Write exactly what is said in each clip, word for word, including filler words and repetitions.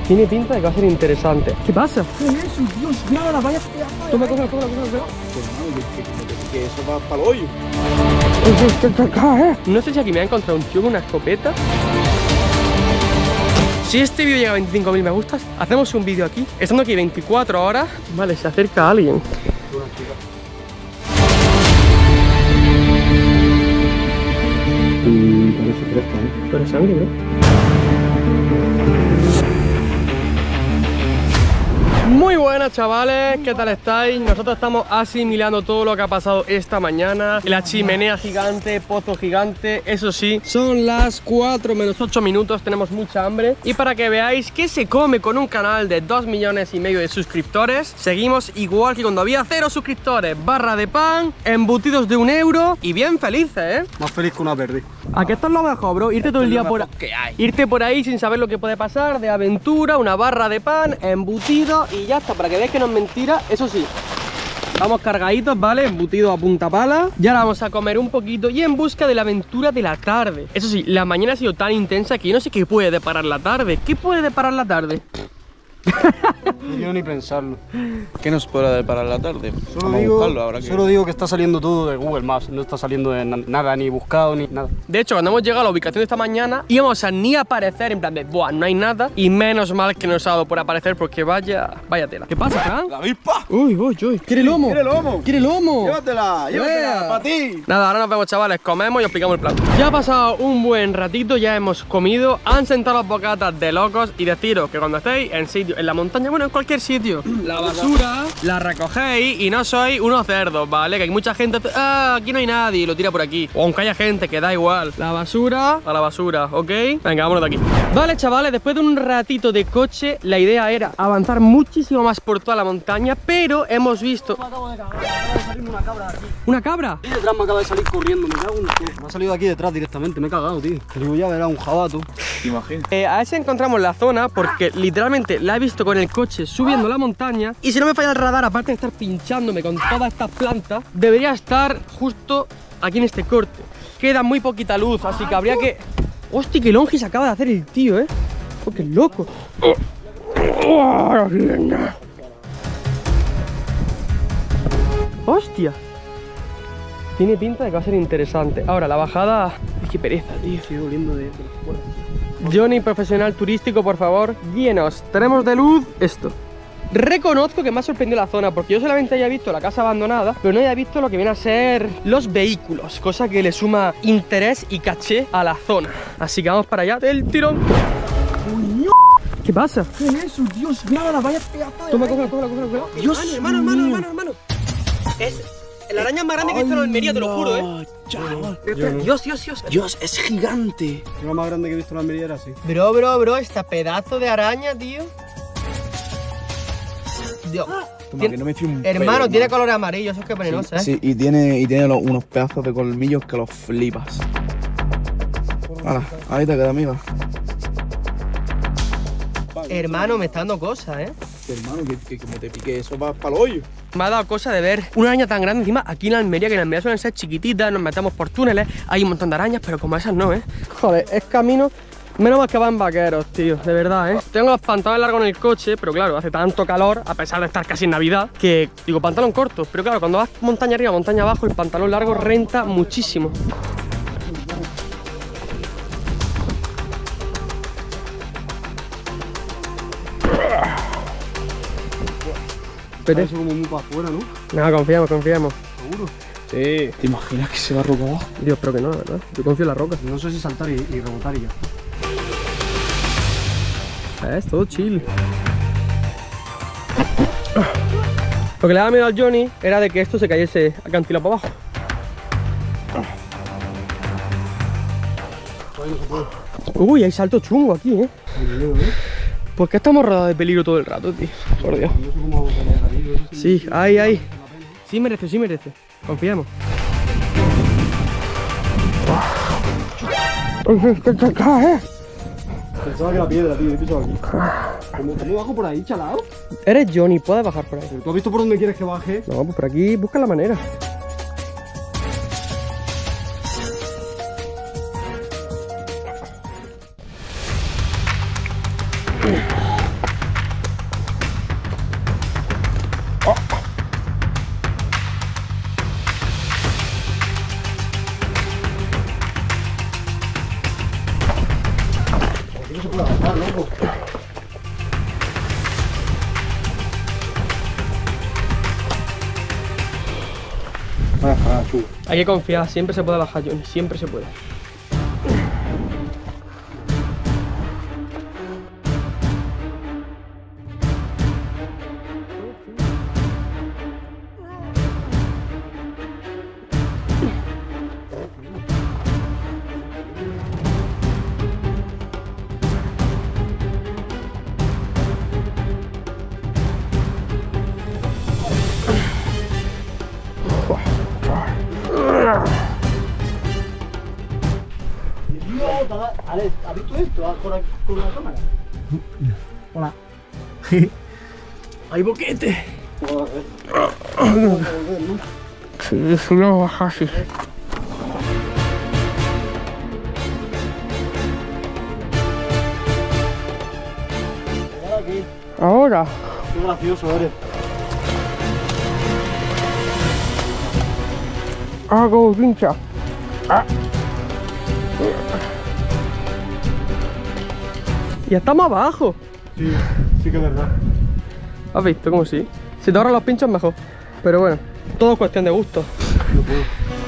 Tiene pinta de que va a ser interesante. ¿Qué pasa? ¿Qué es eso? Dios, mira la vaya pedazo. Toma, toma, toma, toma, toma. Que eso va para el hoyo. No sé si aquí me ha encontrado un tío con una escopeta. Si este vídeo llega a veinticinco mil me gustas, hacemos un vídeo aquí, estando aquí veinticuatro horas. Vale, se acerca alguien. Y parece fresca, ¿eh? Pero sangre, bro. Muy buenas, chavales, ¿qué tal estáis? Nosotros estamos asimilando todo lo que ha pasado esta mañana. La chimenea gigante, pozo gigante. Eso sí, son las cuatro menos ocho minutos, tenemos mucha hambre. Y para que veáis qué se come con un canal de dos millones y medio de suscriptores, seguimos igual que cuando había cero suscriptores. Barra de pan, embutidos de un euro y bien felices, ¿eh? Más feliz que una verde. ¿A qué esto es lo mejor, bro? Irte todo el día por ahí. Irte por ahí sin saber lo que puede pasar, de aventura, una barra de pan, embutido y ya está, para que veáis que no es mentira. Eso sí, vamos cargaditos, ¿vale? Embutidos a punta pala. Y ahora vamos a comer un poquito y en busca de la aventura de la tarde. Eso sí, la mañana ha sido tan intensa que yo no sé qué puede deparar la tarde. ¿Qué puede deparar la tarde? No quiero ni pensarlo. ¿Qué nos podrá deparar la tarde? Solo, Vamos digo, a buscarlo ahora que... solo digo que está saliendo todo de Google Maps. No está saliendo de na nada, ni buscado, ni nada. De hecho, cuando hemos llegado a la ubicación de esta mañana, íbamos a ni aparecer en plan de, buah, no hay nada. Y menos mal que nos ha dado por aparecer porque vaya, vaya tela. ¿Qué pasa, Fran? ¡La avispa! Uy, uy, uy. ¿Quiere lomo? ¿Quiere lomo? ¿Quiere lomo? Llévatela, llévatela, Yeah. para ti. Nada, ahora nos vemos, chavales, comemos y os explicamos el plan. Ya ha pasado un buen ratito, ya hemos comido, han sentado las bocatas de locos. Y deciros que cuando estéis en sitio, en la montaña, bueno, en cualquier sitio, la basura la recogéis y no sois unos cerdos, ¿vale? Que hay mucha gente, ah, aquí no hay nadie y lo tira por aquí. O aunque haya gente, que da igual. La basura a la basura, ¿ok? Venga, vámonos de aquí. Vale, chavales, después de un ratito de coche, la idea era avanzar muchísimo más por toda la montaña, pero hemos visto... Me acabo de cagar, me acaba de salir una cabra de aquí. ¿Una cabra? Y detrás me acaba de salir corriendo, me cago en todo. Me ha salido de aquí detrás directamente, me he cagado, tío. Te digo, ya verás un jabato. ¿Te imaginas? Eh, a ese encontramos la zona porque literalmente la he visto con el coche subiendo la montaña. Y si no me falla el radar, aparte de estar pinchándome con todas estas plantas, debería estar justo aquí en este corte. Queda muy poquita luz, así que habría que... Hostia, qué longe se acaba de hacer el tío, ¿eh? Oh, qué loco. Hostia. Tiene pinta de que va a ser interesante. Ahora, la bajada... Es que pereza, tío. Estoy doliendo de, de las cuerdas. Johnny, profesional turístico, por favor, guíenos. Tenemos de luz esto. Reconozco que me ha sorprendido la zona porque yo solamente había visto la casa abandonada, pero no había visto lo que viene a ser los vehículos, cosa que le suma interés y caché a la zona. Así que vamos para allá del tirón. ¿Qué pasa? ¿Qué es eso? Dios, mira la vaya pedazo de... Toma, cógela, cógela, cógela, cógela. Dios hermano, hermano, mío. hermano, hermano, hermano. Es la araña más grande que he visto en Almería, te lo juro, ¿eh? Chaval. Dios, Dios, Dios. Dios, es gigante. La más grande que he visto en la Almería era así. Bro, bro, bro, esta pedazo de araña, tío. Dios. Toma, que no me fío un Hermano, pelo, tiene hermano. color amarillo, eso es que venenosa, ¿eh? Sí, y tiene, y tiene los- unos pedazos de colmillos que los flipas. Hala, ahí te queda, amiga. Hermano, me está dando cosas, ¿eh? Hermano, que, que como te pique eso va para el hoyo. Me ha dado cosa de ver una araña tan grande encima aquí en Almería, que en Almería suelen ser chiquititas, nos metemos por túneles, hay un montón de arañas, pero como esas no, ¿eh? Joder, es camino... Menos mal que van vaqueros, tío, de verdad, ¿eh? Tengo los pantalones largos en el coche, pero claro, hace tanto calor, a pesar de estar casi en Navidad, que digo, pantalón corto. Pero claro, cuando vas montaña arriba, montaña abajo, el pantalón largo renta muchísimo. Pero Eso como muy para afuera, ¿no? nada, confiamos, confiamos. Seguro. Sí. ¿Te imaginas que se va a roca abajo? Dios, pero que no, ¿verdad? Yo confío en la roca. No sé si saltar y, y rebotar y ya. Es todo chill. Lo que le daba miedo al Johnny era de que esto se cayese acantilado para abajo. Uy, hay salto chungo aquí, ¿eh? ¿Por qué estamos rodeados de peligro todo el rato, tío? Por Dios. Yo sé cómo vamos a pelear ahí. Sí, ahí, ahí. Sí merece, sí merece. Confiamos. Pensaba que era piedra, tío, he pisado aquí. ¿Cómo, ¿Cómo bajo por ahí, chalao? Eres Johnny, puedes bajar por ahí. ¿Tú has visto por dónde quieres que baje? No, pues por aquí busca la manera. No se puede avanzar, loco. Vaya parada, chulo. Hay que confiar, siempre se puede bajar, Johnny, siempre se puede. ¿Has visto esto con la, con la cámara? Hola. ¡Hay boquete! ¿No? Sí, sí, lo baja así. Ahora. Qué gracioso eres. Hago pincha. Ah. Y estamos abajo. Sí, sí que es verdad. ¿Has visto cómo sí? Si te ahorras los pinchos mejor. Pero bueno, todo es cuestión de gusto. No puedo.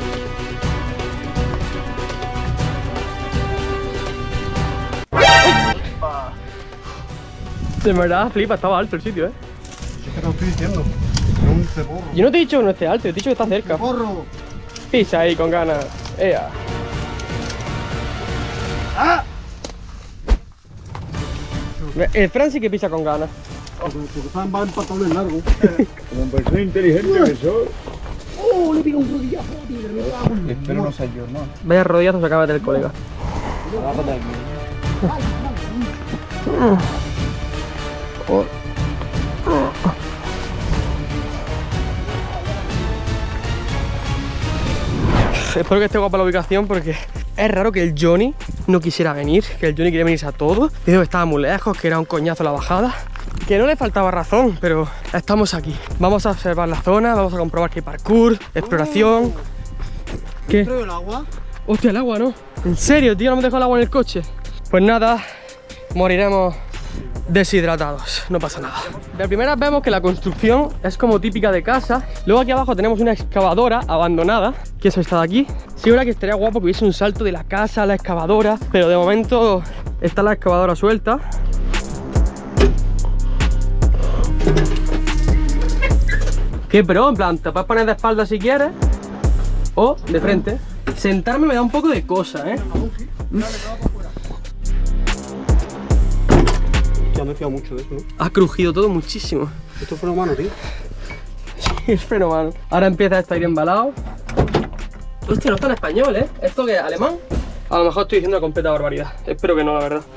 De verdad, flipa, estaba alto el sitio, ¿eh? Si es que te lo estoy diciendo. Es un ceporro. Yo no te he dicho que no esté alto, te he dicho que está cerca. ¡Ceporro! Pisa ahí con ganas. Ea. ¡Ah! El Fran sí que pisa con ganas. Porque Fran va en pantalones largos. Como persona inteligente que soy. ¡Oh! Le pica un rodillazo, tío. Me cago en- Espero no ser yo, ¿no? Vaya rodillazo se acaba de el colega. Agárrate aquí. Espero que esté guapa la ubicación porque es raro que el Johnny no quisiera venir, que el Johnny quería venirse a todo. Dijo que estaba muy lejos, que era un coñazo la bajada, que no le faltaba razón, pero estamos aquí. Vamos a observar la zona, vamos a comprobar que hay parkour, exploración. ¿Qué? ¿Traigo el agua? Hostia, el agua, ¿no? ¿En serio, tío? ¿No me dejó el agua en el coche? Pues nada, moriremos deshidratados, no pasa nada. De primeras vemos que la construcción es como típica de casa. Luego aquí abajo tenemos una excavadora abandonada, que eso está de aquí. Sí, verdad que estaría guapo que hubiese un salto de la casa a la excavadora, pero de momento está la excavadora suelta. Qué pro, en plan, te puedes poner de espalda si quieres o de frente. Sentarme me da un poco de cosa, ¿eh? Ya me he fiado mucho de eso, ¿no? Ha crujido todo muchísimo. Esto fue una mano, tío. Sí, es fenomenal. Ahora empieza esto a ir embalado. Hostia, no está en español, ¿eh? ¿Esto qué es? ¿Alemán? A lo mejor estoy diciendo una completa barbaridad. Espero que no, la verdad.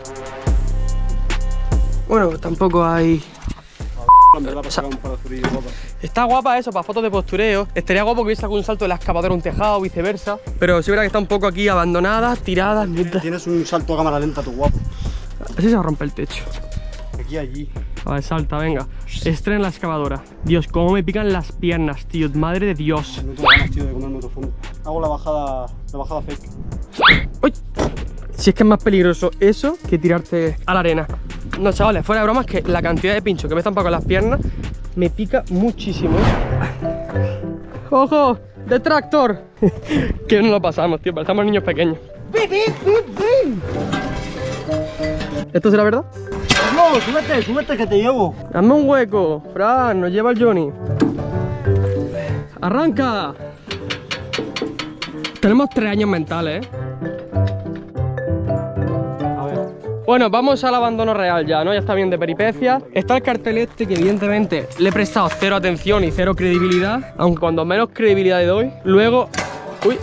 Bueno, tampoco hay... En verdad, para sacar un par de zurillos, guapa. Está guapa eso, para fotos de postureo. Estaría guapo que hubiese algún salto de la excavadora a un tejado o viceversa. Pero sí verá que está un poco aquí abandonada, tirada. Tienes un salto a cámara lenta, tu guapo. Así se va a romper el techo. Aquí, allí. A ver, salta, venga. Estrena la excavadora. Dios, cómo me pican las piernas, tío. Madre de Dios. No tengo ganas, tío, de comerme otro fondo. Hago la bajada, la bajada fake. ¡Uy! Si es que es más peligroso eso que tirarte a la arena. No, chavales, fuera de bromas, que la cantidad de pinchos que me están con las piernas me pica muchísimo. ¡Ojo! ¡De tractor! Que no lo pasamos, tío, parecemos niños pequeños. ¿Esto será verdad? No, súbete, súbete que te llevo. Hazme un hueco, Fran, nos lleva el Johnny. ¡Arranca! Tenemos tres años mentales, ¿eh? A ver. Bueno, vamos al abandono real ya, ¿no? Ya está bien de peripecias. Está el cartel este que evidentemente le he prestado cero atención y cero credibilidad. Aunque cuando menos credibilidad le doy. Luego... Uy.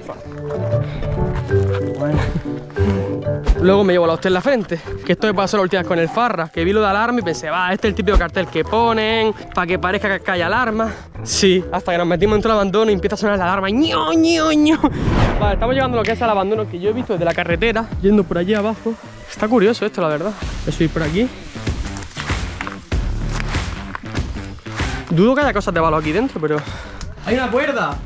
Bueno. Luego me llevo la hostia en la frente. Que esto me pasó la última vez con el Farra. Que vi lo de alarma y pensé, va, este es el típico cartel que ponen para que parezca que hay alarma. Sí, hasta que nos metimos dentro del abandono y empieza a sonar la alarma. ¡Ño, ño, ño! Vale, estamos llegando a lo que es el abandono que yo he visto desde la carretera, yendo por allí abajo. Está curioso esto, la verdad. Voy a subir por aquí. Dudo que haya cosas de valor aquí dentro, pero... ¡Hay una cuerda!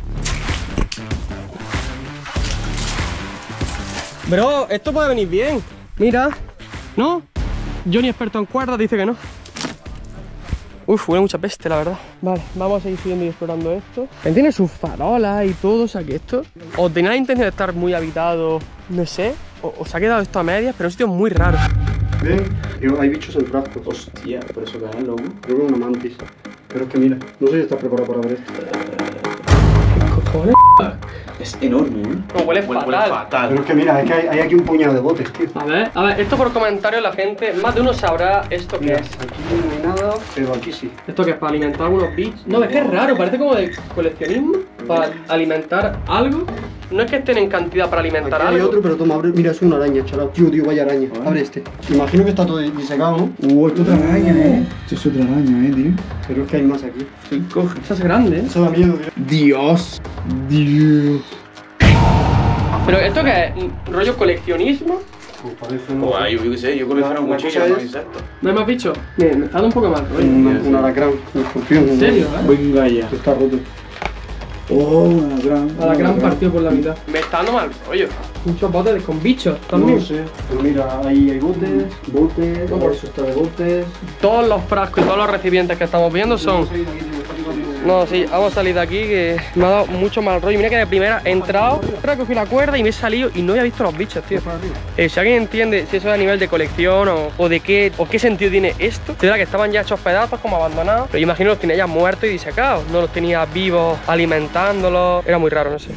Bro, esto puede venir bien. Mira, ¿No? Johnny, experto en cuerdas, dice que no. Uf, huele mucha peste, la verdad. Vale, vamos a seguir subiendo y explorando esto. Tiene sus farolas y todo, o sea que esto... O tenía la intención de estar muy habitado, no sé, o, o se ha quedado esto a medias, pero es un sitio muy raro. Ven, hay bichos en frascos. Hostia, por eso que es loco. Creo que es una mantis. Pero es que mira, no sé si estás preparado para ver esto. ¿Qué cojones? Es enorme, ¿eh? No, huele fatal. Pero es que mira, es que hay, hay aquí un puñado de botes, tío. A ver, a ver, esto por comentarios la gente, más de uno sabrá esto que Mira, es. aquí no hay nada, pero aquí sí. ¿Esto que es? ¿Para alimentar algunos bichos? No, es que es raro, parece como de coleccionismo. Para alimentar algo. No es que estén en cantidad para alimentar Aquí hay algo. otro, pero toma, abre, mira, es una araña, chaval. Tío, tío, vaya araña. Abre este. Imagino que está todo disecado, ¿no? Uh, esto es otra araña, eh. Esto es otra araña, eh, tío. Pero es que hay más aquí. Se coge. Esa es grande, ¿eh? Eso da miedo, tío. Dios. Dios. Pero esto que es rollo coleccionismo. Pues parece una... Pues yo qué sé, yo colecciono La- la cuchillos, cosa no es- insectos. ¿No hay más bichos? Miren, me está dando un poco mal rollo. Un, un alacrán, un escorpión. ¿En serio, eh? Venga ya. Que está roto. Oh, una gran. A la gran partido por la mitad. Me está dando mal rollo. Muchos botes con bichos también. No sé. Pero mira, ahí hay botes, botes, No, no, por- eso está de botes. Todos los frascos y todos los recipientes que estamos viendo son... No, sí, vamos a salir de aquí que me ha dado mucho mal rollo. Mira que de primera he entrado, he cogí la cuerda y me he salido y no había visto los bichos, tío. Eh, si alguien entiende si eso es a nivel de colección o, o de qué o qué sentido tiene esto, es verdad que estaban ya hechos pedazos, como abandonados, pero yo imagino los tenía ya muertos y disecados, no los tenía vivos alimentándolos, era muy raro, no sé.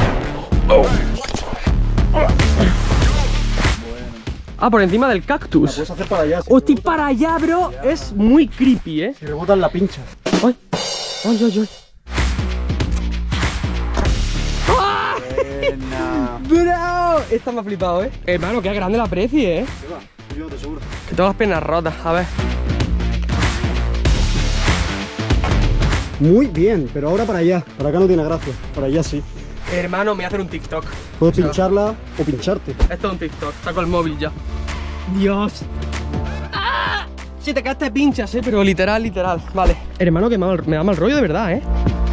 Ah, por encima del La cactus. puedes hacer para allá. Si Hostia, rebota- para allá, bro, es muy creepy, eh. Si rebotas la pincha. ¡Ay! ¡Ay, ay, ay! ¡Ah! ¡Bro! Esta me ha flipado, eh. Hermano, qué grande la precie, eh. ¿Qué va? Yo te seguro. Que tengo las piernas rotas, a ver. Muy bien, pero ahora para allá. Para acá no tiene gracia. Para allá sí. Hermano, me voy a hacer un TikTok. Puedes pincharla o pincharte. Esto es un TikTok, saco el móvil ya. Dios. ¡Ah! Si te caes te pinchas, eh, pero literal, literal. Vale. Hermano, que mal- me da mal rollo de verdad, eh.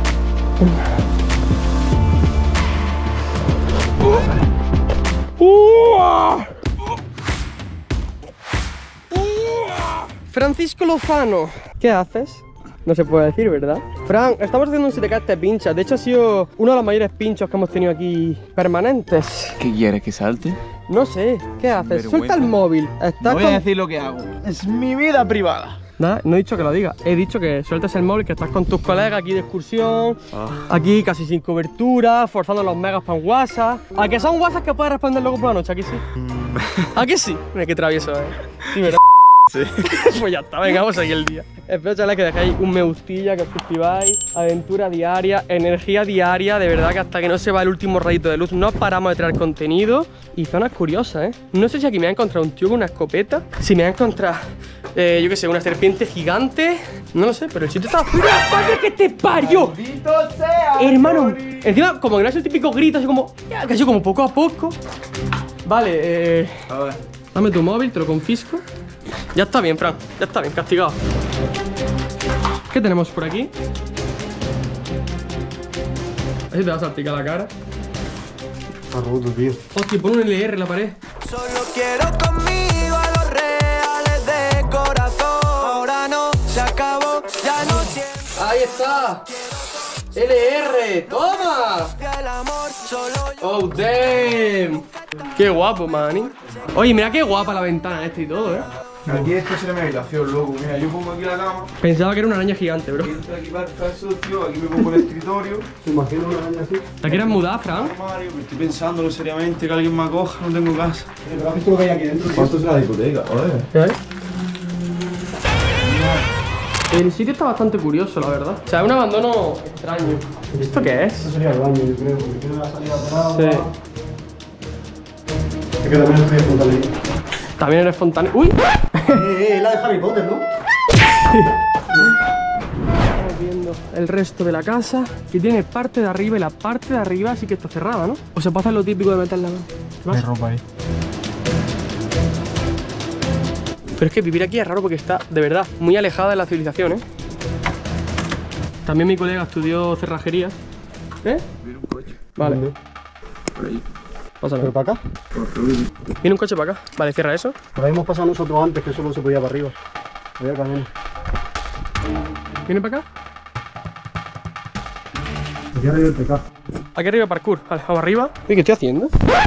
Francisco Lozano, ¿qué haces? No se puede decir, ¿verdad? Fran, estamos haciendo un si te caes te pinchas. De hecho ha sido uno de los mayores pinchos que hemos tenido aquí permanentes. ¿Qué quieres que salte? No sé, ¿qué haces? Vergüenza. Suelta el móvil. Estás No voy a con- decir lo que hago. Es mi vida privada. Nada, no he dicho que lo diga. He dicho que sueltes el móvil, que estás con tus colegas aquí de excursión. Aquí casi sin cobertura, forzando los megas para un WhatsApp. ¿A que son WhatsApp que puedes responder luego por la noche? Aquí sí. Aquí sí. Mira qué travieso, eh. Sí, ¿verdad? Sí. Pues ya está, venga, vamos a seguir el día. Espero, chavales, que dejéis un me gustilla, que os suscribáis. Aventura diaria, energía diaria. De verdad que hasta que no se va el último rayito de luz no paramos de traer contenido. Y zonas curiosas, ¿eh? No sé si aquí me ha encontrado un tío con una escopeta. Si me ha encontrado, eh, yo qué sé, una serpiente gigante. No lo sé, pero el sitio está... ¡Mira, padre, que te parió! sea! Hermano, encima como que no es el típico grito, así como... ya, que así como poco a poco. Vale, eh... A ver. dame tu móvil, te lo confisco. Ya está bien, Fran, ya está bien, castigado. ¿Qué tenemos por aquí? Así te vas a salpicar la cara. Está roto, tío. Hostia, pon un L R en la pared. Solo quiero conmigo a los reales de corazón. Ahora no, se acabó, ya no siento ¡Ahí está! L R, ¡toma! el amor, solo yo. ¡Oh, damn! ¡Qué guapo, mani! Oye, mira qué guapa la ventana esta y todo, ¿eh? Aquí esta será mi habitación, loco. Mira, yo pongo aquí la cama. Pensaba que era una araña gigante, bro. Entro aquí para el socio, aquí me pongo el escritorio. ¿Te imaginas una araña así? ¿La quieres mudar, Fran? Armario, que estoy pensándolo seriamente, que alguien me acoja, no tengo casa. ¿Pero has visto lo que hay aquí dentro? ¿Cuánto es la discoteca? Joder. ¿Qué hay? El sitio está bastante curioso, la verdad. O sea, es un abandono extraño. ¿Esto qué es? Esto sería el baño, yo creo, porque tiene la salida por agua. Sí. Es que también estoy de fontanería. También eres fontanero. ¡Uy! Eh, eh, la de Harry Potter, ¿no? Estamos viendo el resto de la casa, que tiene parte de arriba y la parte de arriba sí que está cerrada, ¿no? O se puede hacer lo típico de meter la mano. ¿Qué pasa? ropa ahí. Pero es que vivir aquí es raro porque está, de verdad, muy alejada de la civilización, ¿eh? También mi colega estudió cerrajería. ¿Eh? Mira un coche. Vale. Por ahí. Pasa ¿Pero nada. para acá? Viene un coche para acá. Vale, cierra eso. Por ahí hemos pasado nosotros antes, que solo se podía para arriba. Había camino. ¿Viene para acá? Aquí arriba el P K. Aquí arriba parkour. Vale, vamos arriba. Uy, ¿qué estoy haciendo?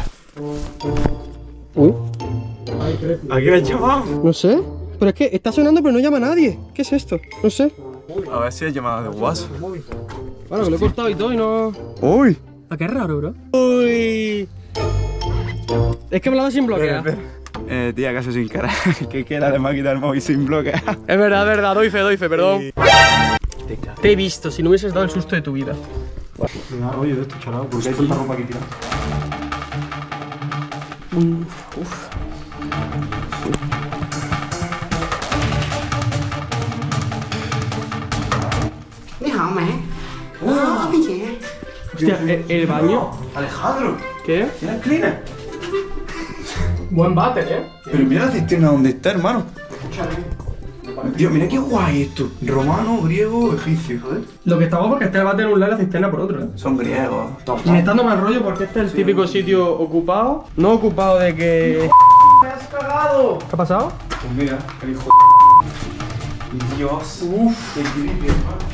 Uy. ¿A quién has llamado? No sé. Pero es que está sonando pero no llama a nadie. ¿Qué es esto? No sé. A ver si es llamada de WhatsApp. Bueno, que lo he cortado y todo y no... Uy. ¿A qué raro, bro? Uy. Es que he hablado sin bloquear. Eh, tía, acaso sin cara. Que quiera además quitar el móvil sin bloquear. Es verdad, es verdad. Doy fe, doy fe, perdón. Te he visto, si no hubieses dado el susto de tu vida. Me da rollo de esto, chaval, porque hay tanta ropa aquí tirada. Uf. Hostia, ¿el, el baño? Alejandro, ¿Qué? ¿tienes cleaner? Buen váter, ¿eh? Pero mira la cisterna donde está, hermano. Dios, mira qué guay esto. Romano, griego, egipcio, joder. Lo que está guapo es que está el váter en un lado y la cisterna por otro, ¿eh? Son griegos. Y me está dando mal rollo porque este es el típico sitio ocupado. No ocupado de que... ¡Me has cagado! ¿Qué ha pasado? Pues mira, el hijo de... Dios. Uf, qué creepy, hermano.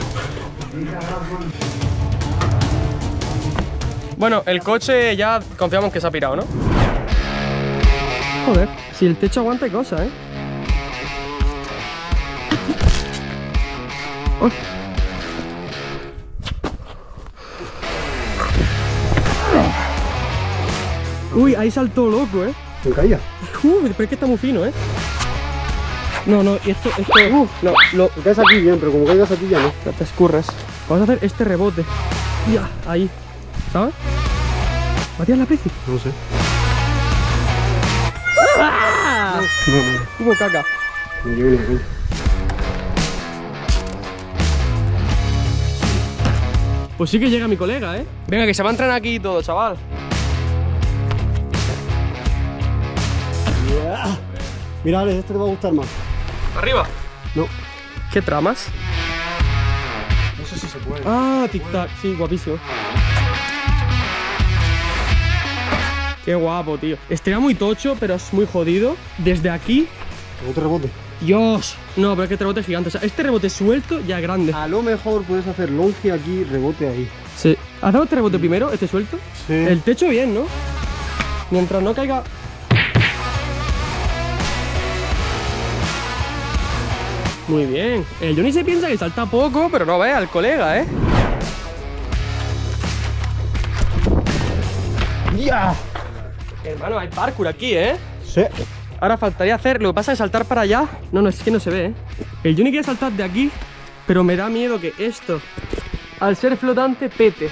Bueno, el coche ya confiamos que se ha pirado, ¿no? Joder, si el techo aguanta y cosas, ¿eh? Oh. Uy, ahí saltó loco, ¿eh? ¿Me caía? Uh, pero es que está muy fino, ¿eh? No, no, y esto, esto, uh, no, lo, Te caes aquí bien, pero como caigas aquí ya no. te escurres. Vamos a hacer este rebote. Ya, ahí, ¿sabes? ¿Matías la preci? No sé. ¡Ah! No, no. Hubo caca. Me llevo ni aquí. Pues sí que llega mi colega, ¿eh? Venga, que se va a entrenar aquí y todo, chaval. Yeah. Mira, Alex, este te va a gustar más. ¿Arriba? No. ¿Qué tramas? No sé si se puede. Ah, tic-tac, sí, guapísimo. Qué guapo, tío. Estaría muy tocho, pero es muy jodido. Desde aquí... Otro rebote. Dios. No, pero es que este rebote es gigante. O sea, este rebote suelto ya es grande. A lo mejor puedes hacer longe aquí, rebote ahí. Sí. ¿Hacemos este rebote primero, este suelto? Sí. El techo bien, ¿no? Mientras no caiga... Muy bien. El Johnny se piensa que salta poco, pero no ve al colega, ¿eh? ¡Ya! Hermano, hay parkour aquí, ¿eh? Sí. Ahora faltaría hacer, lo que pasa es saltar para allá. No, no, es que no se ve, ¿eh? El Johnny quiere saltar de aquí, pero me da miedo que esto, al ser flotante, pete.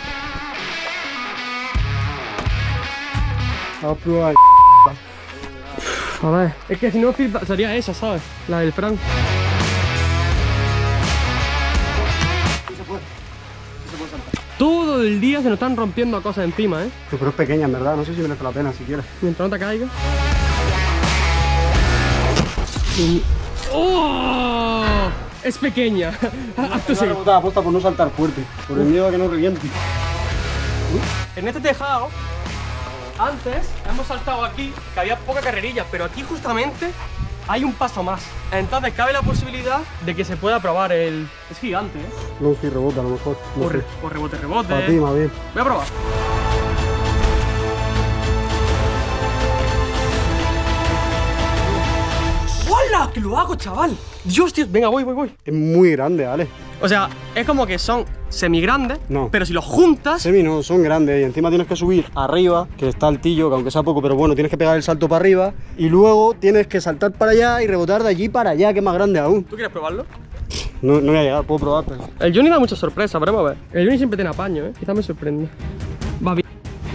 Vamos a probar. A ver, es que si no sería esa, ¿sabes? La del Frank. Todo el día se nos están rompiendo cosas encima, ¿eh? Pero es pequeña, en verdad. No sé si merece la pena siquiera. Mientras no te caiga. Y... ¡Oh! Es pequeña. Acto Una seguido. rebotada aposta por no saltar fuerte. Por el miedo a que no reviente. En este tejado, antes hemos saltado aquí, que había poca carrerilla, pero aquí justamente hay un paso más. Entonces cabe la posibilidad de que se pueda probar el... Es gigante, ¿eh? Longe y rebota a lo mejor. No O, re- sé. o rebote, rebote. Para ti, más bien. Voy a probar. ¡Hola! ¡Que lo hago, chaval! Dios, tío. Venga, voy, voy, voy. Es muy grande, Ale. O sea, es como que son semigrandes, No. pero si los juntas... Semi no, son grandes y encima tienes que subir arriba, que está altillo, que aunque sea poco, pero bueno, tienes que pegar el salto para arriba y luego tienes que saltar para allá y rebotar de allí para allá, que es más grande aún. ¿Tú quieres probarlo? No, no voy a llegar, puedo probar, pero... El Johnny da mucha sorpresa, veremos a ver. El Johnny siempre tiene apaño, ¿eh? Quizá me sorprende. Va bien.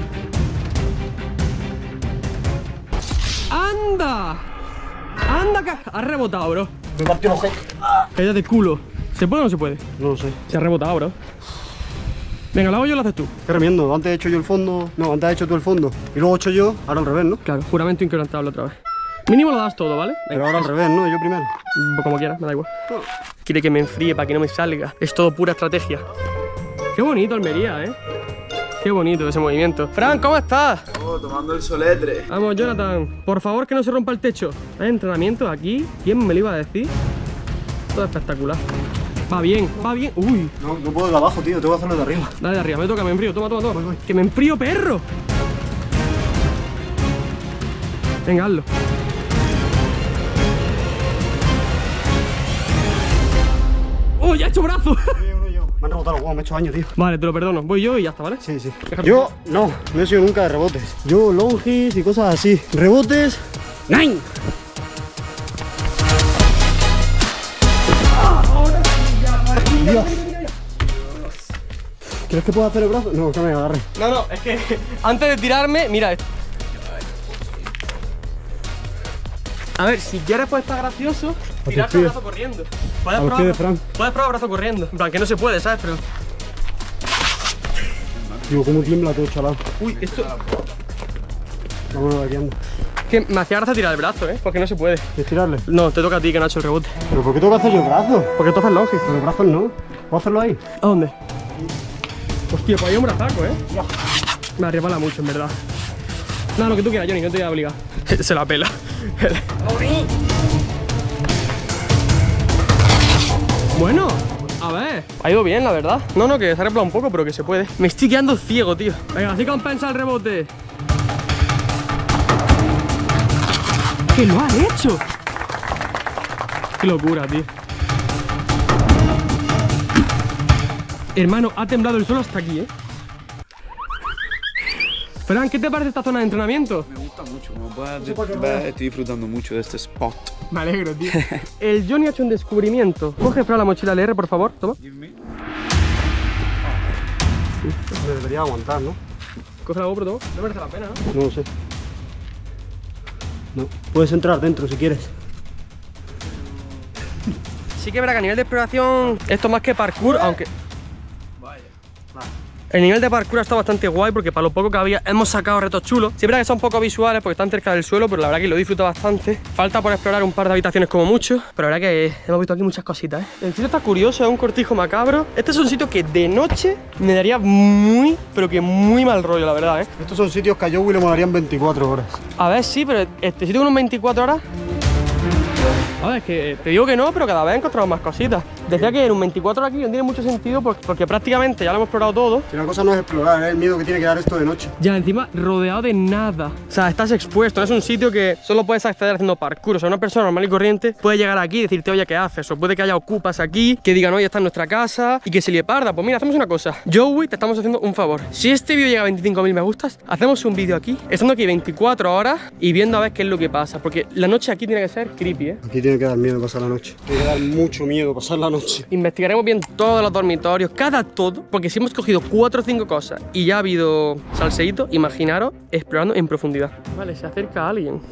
¡Anda! ¡Anda! Que... Has rebotado, bro. Me partió los Caída de culo. ¿Se puede o no se puede? No lo sé. Se ha rebotado, bro. Venga, lo hago yo o lo haces tú. Qué remiendo, antes he hecho yo el fondo, no, antes he hecho tú el fondo y luego he hecho yo, ahora al revés, ¿no? Claro, juramento inquebrantable otra vez. Mínimo lo das todo, ¿vale? Pero ahora al revés, ¿no? Yo primero. Como quieras, me da igual. Quiere que me enfríe para que no me salga. Es todo pura estrategia. Qué bonito Almería, ¿eh? Qué bonito ese movimiento. Fran, ¿cómo estás? loco, tomando el soletre. Vamos, Jonathan, por favor que no se rompa el techo. ¿Hay entrenamiento aquí? ¿Quién me lo iba a decir? Todo espectacular. Va bien, va bien. Uy. No, no puedo de abajo, tío, tengo que hacerlo de arriba. Dale de arriba, me toca, me enfrío. Toma, toma, toma. Que me enfrío, perro. Venga, hazlo. ¡Oh, ya he hecho brazo! Me han rebotado los huevos, me he hecho daño, tío. Vale, te lo perdono. Voy yo y ya está, ¿vale? Sí, sí. Déjame. Yo no, no he sido nunca de rebotes. Yo longis y cosas así. Rebotes, ¡nine! Dios. ¿Crees que puedo hacer el brazo? No, que me agarre. No, no, es que antes de tirarme, mira esto. A ver, si quieres puede estar gracioso, tirarte el brazo corriendo. Puedes A los pies de probar, Fran. puedes probar brazo corriendo. En plan, que no se puede, ¿sabes? Pero... Tío, cómo tiembla todo, chaval. Uy, esto... Vámonos de aquí, anda. Que me hacía gracia tirar el brazo, ¿eh? Porque no se puede. ¿Quieres tirarle? No, te toca a ti que no ha hecho el rebote. ¿Pero por qué tengo que hacer yo el brazo? Porque tú haces longis. Pero los brazos no. ¿Puedo hacerlo ahí? ¿A dónde? Hostia, pues hay un brazaco, ¿eh? Me arrebala mucho, en verdad. No, lo que tú quieras, Johnny, no te voy a obligar. Se la pela. Bueno, a ver. Ha ido bien, la verdad. No, no, que se ha arreglado un poco, pero que se puede. Me estoy quedando ciego, tío. Venga, así compensa el rebote. ¡Que lo ha hecho! ¡Qué locura, tío! Hermano, ha temblado el suelo hasta aquí, ¿eh? Fran, ¿qué te parece esta zona de entrenamiento? Me gusta mucho, como puedes ver, estoy disfrutando mucho de este spot. Me alegro, tío. El Johnny ha hecho un descubrimiento. Coge, Fran, la mochila L R, por favor. Toma. Me debería aguantar, ¿no? Coge la GoPro, toma. No merece la pena, ¿no? No lo sé. No, puedes entrar dentro si quieres. Sí que es verdad que a nivel de exploración esto más que parkour, aunque... El nivel de parkour está bastante guay porque para lo poco que había hemos sacado retos chulos. Siempre que son un poco visuales porque están cerca del suelo, pero la verdad que lo disfruto bastante. Falta por explorar un par de habitaciones como mucho, pero la verdad que hemos visto aquí muchas cositas, ¿eh? El sitio está curioso, es un cortijo macabro. Este es un sitio que de noche me daría muy, pero que muy mal rollo, la verdad, ¿eh? Estos son sitios que a Joey le molarían veinticuatro horas. A ver, sí, pero este sitio con unos veinticuatro horas... A ver, es que te digo que no, pero cada vez encontramos más cositas. Decía que en un veinticuatro horas aquí no tiene mucho sentido porque, porque prácticamente ya lo hemos explorado todo. Si una cosa no es explorar, es el miedo que tiene que dar esto de noche. Ya, encima rodeado de nada. O sea, estás expuesto, no es un sitio que solo puedes acceder haciendo parkour. O sea, una persona normal y corriente puede llegar aquí y decirte, oye, ¿qué haces? O puede que haya ocupas aquí, que digan, oye, está en nuestra casa y que se le parda. Pues mira, hacemos una cosa. Joey, te estamos haciendo un favor. Si este vídeo llega a veinticinco mil me gustas, hacemos un vídeo aquí, estando aquí veinticuatro horas y viendo a ver qué es lo que pasa. Porque la noche aquí tiene que ser creepy, ¿eh? Aquí tiene que dar miedo pasar la noche. Tiene que dar mucho miedo pasar la noche. Investigaremos bien todos los dormitorios, cada todo, porque si hemos cogido cuatro o cinco cosas y ya ha habido salseíto, imaginaros explorando en profundidad. Vale, se acerca alguien.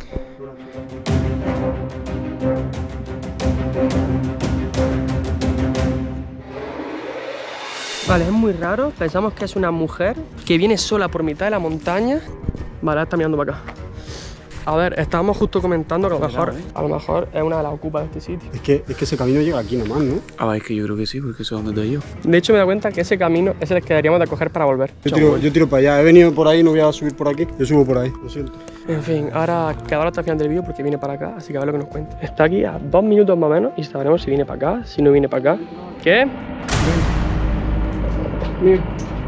Vale, es muy raro. Pensamos que es una mujer que viene sola por mitad de la montaña. Vale, está mirando para acá. A ver, estábamos justo comentando que a lo mejor, a lo mejor es una de las ocupas de este sitio. Es que, es que ese camino llega aquí nomás, ¿no? Ah, es que yo creo que sí, porque eso es donde estoy yo. De hecho, me da cuenta que ese camino es el que deberíamos de coger para volver. Yo tiro, yo tiro para allá. He venido por ahí, no voy a subir por aquí. Yo subo por ahí, lo siento. En fin, ahora quedará hasta el final del vídeo porque viene para acá, así que a ver lo que nos cuenta. Está aquí a dos minutos más o menos y sabremos si viene para acá, si no viene para acá. ¿Qué? Mira.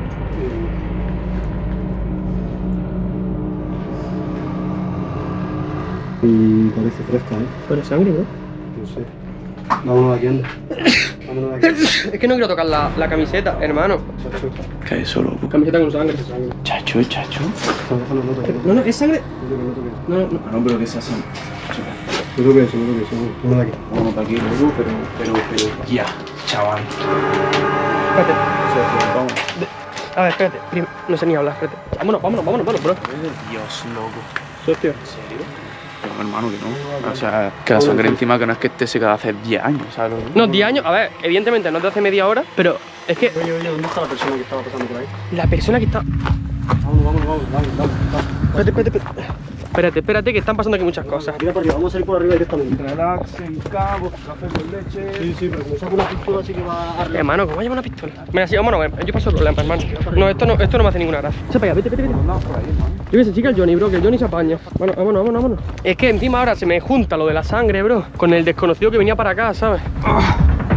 Y parece fresca, ¿eh? Pero sangre, ¿no? No sé. Vámonos de aquí, anda. Vámonos de aquí. Es que no quiero tocar la, la camiseta, hermano. Chacho. ¿Qué es eso, loco? Camiseta con sangre. Chacho, chacho. No, déjalo, no toques. No, no, es sangre. No toques, no toques. No, no, no. Ah, no, pero que se hacen. No toques eso, no toques eso. Vámonos de aquí. Vamos para aquí, loco, pero, pero, pero. Ya, chaval. Espérate. Vamos. A ver, espérate. Prim- No sé ni hablar, espérate. Vámonos, vámonos, vámonos, vámonos, bro. Dios, loco. Socio. ¿En serio? Pero hermano, que no. O sea, que la sangre encima que no es que esté seca de hace diez años, ¿sabes? No, diez años, a ver, evidentemente no es de hace media hora, pero es que Oye, oye, ¿dónde está la persona que estaba pasando por ahí? la persona que está... Vámonos, vámonos, vámonos, vámonos, vámonos. Espérate, espérate, espérate. Espérate, espérate, que están pasando aquí muchas cosas. Tira para arriba, vamos a ir por arriba directamente. Relax, en cabo, café con leche. Sí, sí, pero como saco una pistola así que va a... Hermano, ¿cómo lleva una pistola? Mira, sí, vámonos, yo paso el problema, hermano. No, esto no, esto no me hace ninguna gracia. Se pega, vete, vete, vete. Andamos por ahí, hermano. Yo que sé, chica, el Johnny, bro, que el Johnny se apaña. Bueno, vámonos, vámonos, vámonos. Es que encima ahora se me junta lo de la sangre, bro, con el desconocido que venía para acá, ¿sabes? ¡Ah!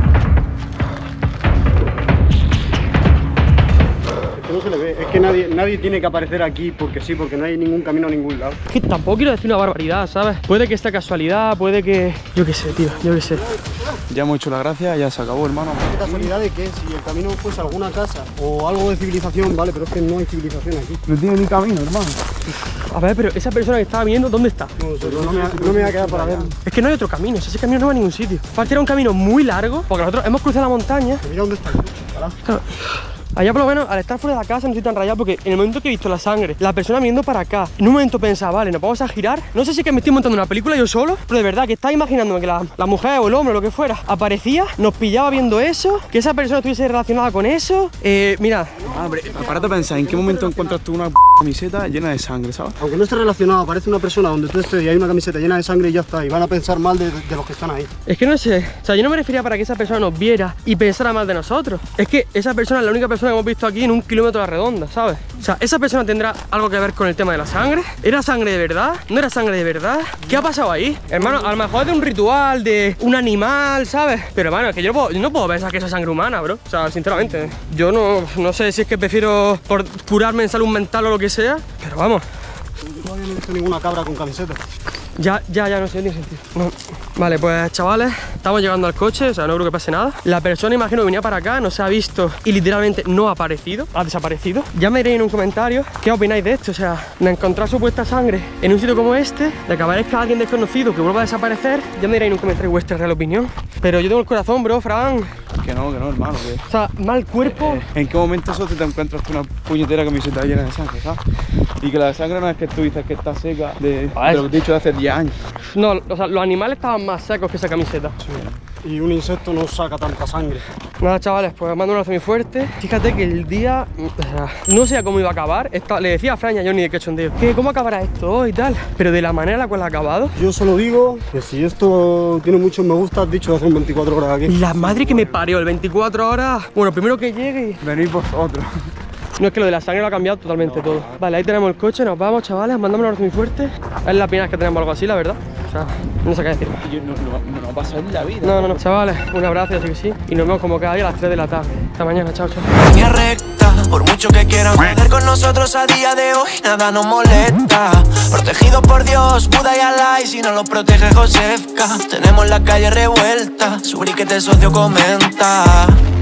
No se le ve, es que nadie, nadie tiene que aparecer aquí porque sí, porque no hay ningún camino a ningún lado. Es que tampoco quiero decir una barbaridad, ¿sabes? Puede que esta casualidad, puede que... Yo qué sé, tío, yo qué sé. Ya hemos hecho la gracia, ya se acabó, hermano. ¿Qué casualidad de que si el camino fuese alguna casa o algo de civilización, vale, pero es que no hay civilización aquí. No tiene ni camino, hermano. A ver, pero esa persona que estaba viendo, ¿dónde está? No, sé, no, me, no me voy a quedar para ver. Es que no hay otro camino, o sea, ese camino no va a ningún sitio. Aparte era un camino muy largo, porque nosotros hemos cruzado la montaña. Mira dónde está el coche, carajo. Claro. Allá por lo menos, al estar fuera de la casa no estoy tan rayado porque en el momento que he visto la sangre, la persona viendo para acá, en un momento pensaba, vale, nos vamos a girar. No sé si es que me estoy montando una película yo solo, pero de verdad que estaba imaginándome que la, la mujer o el hombre o lo que fuera aparecía, nos pillaba viendo eso, que esa persona estuviese relacionada con eso. Eh, mira. Ah, hombre, párate a pensar, ¿en qué momento encuentras tú una camiseta llena de sangre, ¿sabes? Aunque no esté relacionado, aparece una persona donde tú estés y hay una camiseta llena de sangre y ya está. Y van a pensar mal de, de los que están ahí. Es que no sé, o sea, yo no me refería para que esa persona nos viera y pensara mal de nosotros. Es que esa persona es la única persona que hemos visto aquí en un kilómetro a la redonda, ¿sabes? O sea, esa persona tendrá algo que ver con el tema de la sangre. ¿Era sangre de verdad? ¿No era sangre de verdad? ¿Qué ha pasado ahí? Hermano, a lo mejor es de un ritual, de un animal, ¿sabes? Pero hermano, es que yo no puedo, yo no puedo pensar que eso es sangre humana, bro. O sea, sinceramente, yo no, no sé si es que prefiero por curarme en salud mental o lo que sea, pero vamos. Yo todavía no he visto ninguna cabra con camiseta. Ya, ya, ya, no sé, no tiene sentido. No. Vale, pues chavales, estamos llegando al coche, o sea, no creo que pase nada. La persona, imagino, que venía para acá, no se ha visto y literalmente no ha aparecido, ha desaparecido. Ya me diréis en un comentario qué opináis de esto, o sea, de encontrar supuesta sangre en un sitio como este, de que aparezca alguien desconocido que vuelva a desaparecer. Ya me diréis en un comentario vuestra real opinión. Pero yo tengo el corazón, bro, Fran. Que no, que no, hermano. Que... O sea, mal cuerpo. Eh, ¿En qué momento eso te encuentras tú una puñetera camiseta llena de sangre, ¿sabes? Y que la sangre no es que tú dices que está seca de, de lo que te he dicho de hace diez años. No, o sea, los animales estaban más secos que esa camiseta. Sí. Y un insecto no saca tanta sangre. Nada, chavales, pues mando un abrazo muy fuerte. Fíjate que el día, o sea, no sé cómo iba a acabar. Esta, le decía a Fran y a Johnny de cachondeo que cómo acabará esto hoy y tal. Pero de la manera en la cual ha acabado. Yo solo digo que si esto tiene muchos me gusta, has dicho hace un veinticuatro horas aquí. La madre que me parió, el veinticuatro horas. Bueno, primero que llegue y... Venid vosotros. No, es que lo de la sangre lo ha cambiado totalmente todo. Vale, ahí tenemos el coche, nos vamos, chavales, mandamos un abrazo muy fuerte. Es la primera vez que tenemos algo así, la verdad. O sea, no sé qué decir. Yo no, no, no va a pasar en la vida. No, no, no. Chavales, un abrazo, así que sí. Y nos vemos como cada día a las tres de la tarde. Hasta mañana, chao, chao. Línea recta, por mucho que quieran joder con nosotros a día de hoy, nada nos molesta. Protegido por Dios, Buda y Alá, y si no lo protege Josefka, tenemos la calle revuelta, su briquete socio comenta.